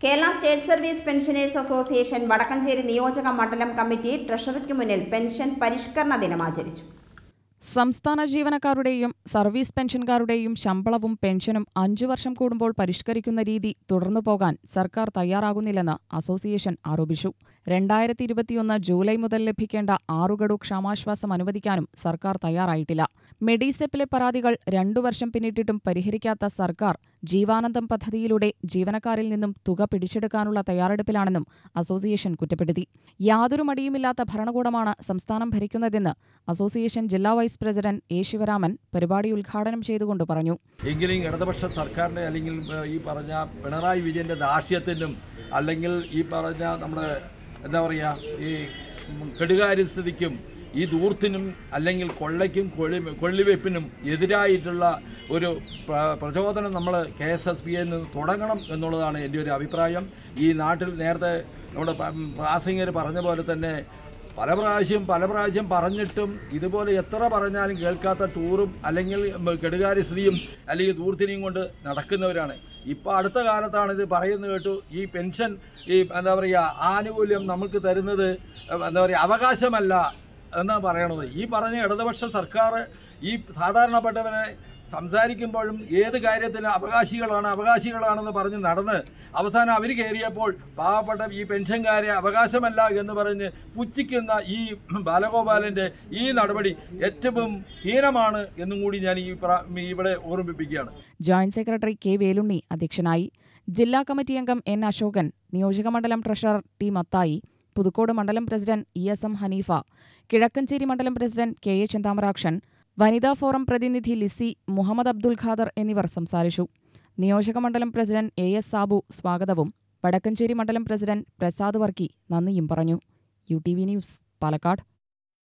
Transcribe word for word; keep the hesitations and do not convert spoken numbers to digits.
Kerala state service pensioners association Vadakkanchery നിയോജക മണ്ഡലം committee ട്രഷറിക്ക് മുന്നിൽ പെൻഷൻ പരിഷ്കരണ ദിനം ആചരിച്ചു. സംസ്ഥാന ജീവനക്കാരുടെയും സർവീസ് പെൻഷൻകാരുടെയും ശമ്പളവും പെൻഷനും അഞ്ചു വർഷം കൂടുമ്പോൾ പരിഷ്കരിക്കുന്ന രീതി തുടർന്നു പോകാൻ സർക്കാർ തയ്യാറാകുന്നില്ലെന്ന് അസോസിയേഷൻ ആരോപിച്ചു. രണ്ടായിരത്തി ഇരുപത്തിയൊന്ന് ജൂലൈ മുതൽ ലഭിക്കേണ്ട ആറുഗഡു ക്ഷാമാശ്വാസം അനുവദിക്കാനും സർക്കാർ തയ്യാറായിട്ടില്ല. മെഡിസെപ്പിലെ പരാതികൾ രണ്ടു വർഷം പിന്നിട്ടിട്ടും പരിഹരിക്കാത്ത സർക്കാർ ജീവാനന്ദം പദ്ധതിയിലൂടെ ജീവനക്കാരിൽ നിന്നും തുക പിടിച്ചെടുക്കാനുള്ള തയ്യാറെടുപ്പിലാണെന്നും അസോസിയേഷൻ കുറ്റപ്പെടുത്തി. യാതൊരു മടിയുമില്ലാത്ത ഭരണകൂടമാണ് സംസ്ഥാനം ഭരിക്കുന്നതെന്ന് അസോസിയേഷൻ ജില്ലാ വൈസ് പ്രസിഡന്റ് എ ശിവരാമൻ പരിപാടി ഉദ്ഘാടനം ചെയ്തുകൊണ്ട് പറഞ്ഞു. എങ്കിലും ഇടതുപക്ഷ സർക്കാരിന്റെ അല്ലെങ്കിൽ ഈ പറഞ്ഞ പിണറായി വിജയന്റെ ദാർഷ്ട്യത്തിനും അല്ലെങ്കിൽ ഈ പറഞ്ഞ നമ്മുടെ എന്താ പറയുക ഈ കെടുകാര്യസ്ഥിതിക്കും ഈ ദൂർത്തിനും അല്ലെങ്കിൽ കൊള്ളയ്ക്കും കൊള്ളി കൊള്ളിവെപ്പിനും എതിരായിട്ടുള്ള ഒരു പ്രചോദനം നമ്മൾ കെ എസ് എസ് പിയിൽ നിന്ന് തുടങ്ങണം എന്നുള്ളതാണ് എൻ്റെ ഒരു അഭിപ്രായം. ഈ നാട്ടിൽ നേരത്തെ നമ്മുടെ പ്രാസംഗികർ പറഞ്ഞ പോലെ തന്നെ പല പ്രാവശ്യം പല പ്രാവശ്യം പറഞ്ഞിട്ടും ഇതുപോലെ എത്ര പറഞ്ഞാലും കേൾക്കാത്ത ടൂറും അല്ലെങ്കിൽ കെടുകാര്യസ്ഥിതിയും അല്ലെങ്കിൽ ദൂർത്തിനെയും കൊണ്ട് നടക്കുന്നവരാണ്. ഇപ്പോൾ അടുത്ത കാലത്താണ് ഇത് പറയുന്നത് കേട്ടു, ഈ പെൻഷൻ ഈ എന്താ പറയുക ആനുകൂല്യം നമുക്ക് തരുന്നത് എന്താ പറയുക അവകാശമല്ല എന്നാണ് പറയണത്. ഈ പറഞ്ഞ ഇടതുപക്ഷ സർക്കാർ ഈ സാധാരണപ്പെട്ടവരെ സംസാരിക്കുമ്പോഴും ഏത് കാര്യത്തിന് അവകാശികളാണ് അവകാശികളാണെന്ന് പറഞ്ഞ് നടന്ന് അവസാനം അവർ കയറിയപ്പോൾ പാവപ്പെട്ട ഈ പെൻഷൻകാരെ അവകാശമല്ല എന്ന് പറഞ്ഞ് പുച്ഛിക്കുന്ന ഈ ബാലഗോപാലൻ്റെ ഈ നടപടി ഏറ്റവും ഹീനമാണ് എന്നും കൂടി ഞാൻ ഈ ഇവിടെ ഓർമ്മിപ്പിക്കുകയാണ്. ജോയിന്റ് സെക്രട്ടറി കെ വേലുണ്ണി അധ്യക്ഷനായി. ജില്ലാ കമ്മിറ്റി അംഗം എൻ അശോകൻ, നിയോജകമണ്ഡലം ട്രഷറർ ടി മത്തായി, പുതുക്കോട് മണ്ഡലം president E S M Haneefa, Kizhakkanchery മണ്ഡലം പ്രസിഡന്റ് കെ എ ചെന്താമരാക്ഷൻ, വനിതാ ഫോറം പ്രതിനിധി ലിസി, മുഹമ്മദ് അബ്ദുൽ ഖാദർ എന്നിവർ സംസാരിച്ചു. നിയോജകമണ്ഡലം പ്രസിഡന്റ് എ എസ് സാബു സ്വാഗതവും വടക്കഞ്ചേരി മണ്ഡലം പ്രസിഡന്റ് പ്രസാദ് വർക്കി നന്ദിയും പറഞ്ഞു. U T V news, Palakkad.